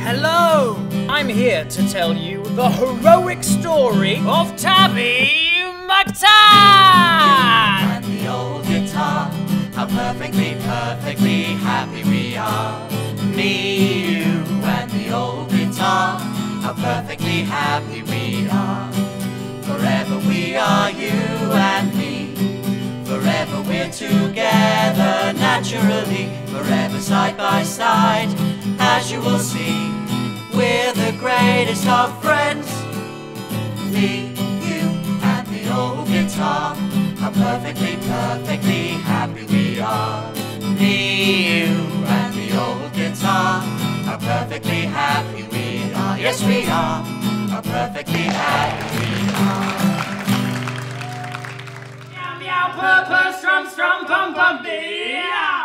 Hello! I'm here to tell you the heroic story of Tabby McTat! And the old guitar, how perfectly happy we are. Me, you, and the old guitar, how perfectly happy we are. Forever we are you and me. Forever we're together naturally. Forever side by side, as you will see. We're the greatest of friends. Me, you, and the old guitar, how perfectly happy we are. Me, you, and the old guitar, how perfectly happy we are. Yes, we are, how perfectly happy we are. Meow, meow, purr, purr, strum, strum, bum, bum, meow.